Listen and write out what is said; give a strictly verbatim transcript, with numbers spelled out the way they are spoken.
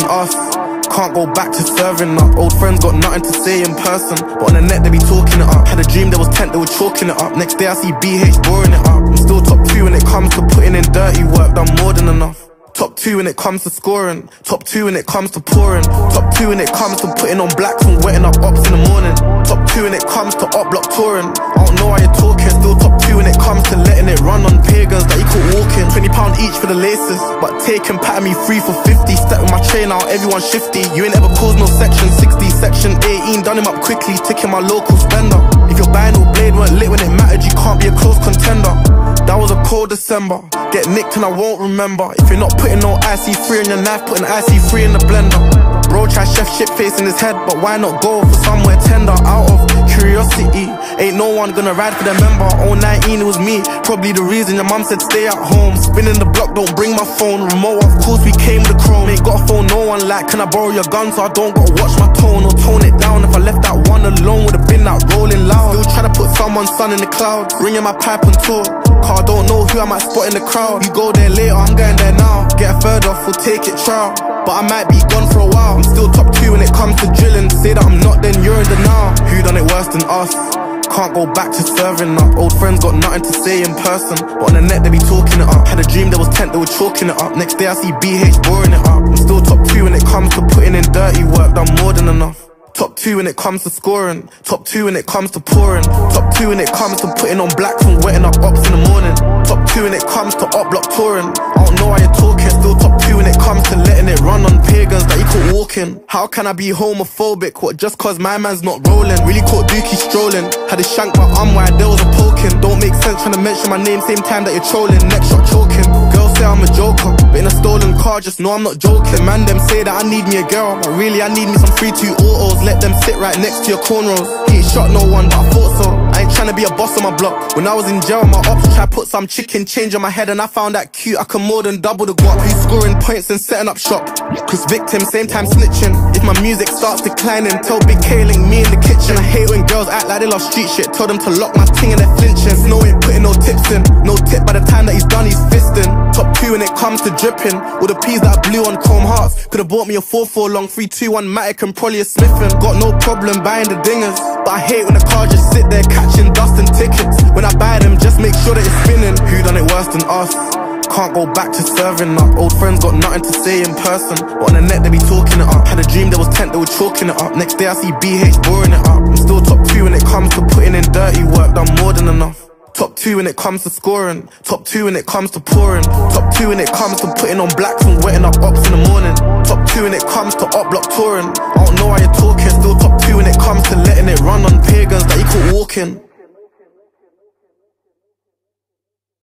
than us. Can't go back to serving up. Old friends got nothing to say in person, but on the net they be talking it up. Had a dream there was tent, they were chalking it up. Next day I see B H boring it up. I'm still top two when it comes to putting in dirty work, done more than enough. Top two when it comes to scoring, top two when it comes to pouring, top two when it comes to putting on blacks and wetting up opps in the morning, top two when it comes to op block touring. I don't know how you're talking, still top two when it comes to letting it run on paigons that you could walk in. Twenty pound each for the laces, but taking pattern me free for fifty. Step with my train out, everyone shifty. You ain't ever caused no section sixty, section eighteen, done him up quickly, ticking my local spender. If your binary blade weren't lit when it mattered, you can't be a close contender. That was a cold December, get nicked and I won't remember. If you're not putting no I C three in your knife, putting I C three in the blender. Bro try chef shit face in his head, but why not go for somewhere tender? Out of curiosity, ain't no one gonna ride for the member. oh nineteen it was me, probably the reason your mum said stay at home. Spinning the block, don't bring my phone. Remote, of course we came with the chrome. Ain't got a phone, no one like, can I borrow your gun so I don't gotta watch my tone or tone it down? If I left that one alone, would've been that rolling loud. Still trying to put someone's son in the clouds, ringing my pipe and tour. Car don't know who I might spot in the crowd. You go there later, I'm going there now. Get a third off, we'll take it trial. But I might be gone for a while. I'm still top two when it comes to drilling. Say that I'm not, then you're in the now. Who done it worse than us? Can't go back to serving up. Old friends got nothing to say in person, but on the net they be talking it up. Had a dream there was tent, they were chalking it up. Next day I see B H boring it up. I'm still top two when it comes to putting in dirty work, done more than enough. Top two when it comes to scoring, top two when it comes to pouring, top two when it comes to putting on blacks and wetting up opps in the morning, top two when it comes to op block touring. I don't know how you're talking, still top two when it comes to letting it run on paigons that you could walk in. How can I be homophobic? What, just cause my man's not rolling? Really caught Dookie strolling, had a shank my arm where there was a poking. Don't make sense trying to mention my name same time that you're trolling. Next shot choking, girls say I'm a joker, but in a stolen car just know I'm not joking. Man them say that I need me a girl, but really I need me some three two autos. Let them sit right next to your cornrows. He ain't shot no one, but I thought so. I ain't tryna be a boss on my block. When I was in jail, my ops tried put some chicken change on my head, and I found that cute. I can more than double the guap. Who's scoring points and setting up shop? Cause victim, same time snitching. If my music starts declining, tell Big K link me in the kitchen. I hate when girls act like they love street shit. Tell them to lock my ting and they're flinching. Snow ain't putting no tips in. No tip by the time that he's done, he's fisting. Top two when it comes to dripping. All the P's that I blew on chrome hearts. Could've bought me a four four long three two one Matic and probably a Smithin'. Got no problem buying the dingers, but I hate when the car just sit there catching dust and tickets. When I buy them, just make sure that it's spinning. Who done it worse than us? Can't go back to serving up. Old friends got nothing to say in person, but on the net they be talking it up. Had a dream there was tent, they were chalking it up. Next day I see B H boring it up. I'm still top two when it comes to putting in dirty work, done more than enough. Top two when it comes to scoring, top two when it comes to pouring, top two when it comes to putting on blacks and wetting up opps in the morning, top two when it comes to op block touring. I don't know how you're talking, still top two when it comes to letting it run on paigons that you could walk in.